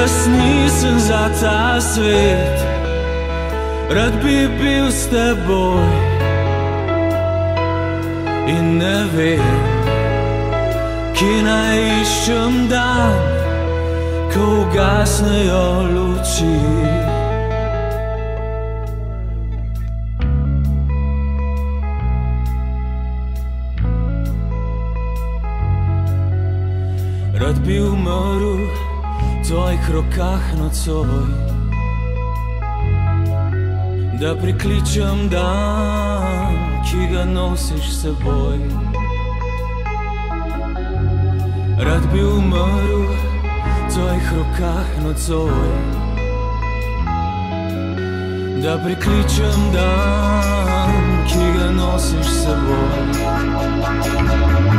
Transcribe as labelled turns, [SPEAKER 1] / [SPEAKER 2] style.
[SPEAKER 1] jaz nisem za ta svet. Rad bi bil s teboj in ne vem, kje naj iščem dan, ko ugasnejo luči. Rad bi umrl v tvojih rokah nocoj, da prikličem dan, ki ga nosiš s seboj. Rad bi umrl v tvojih rokah nocoj, da prikličem dan, ki ga nosiš s seboj.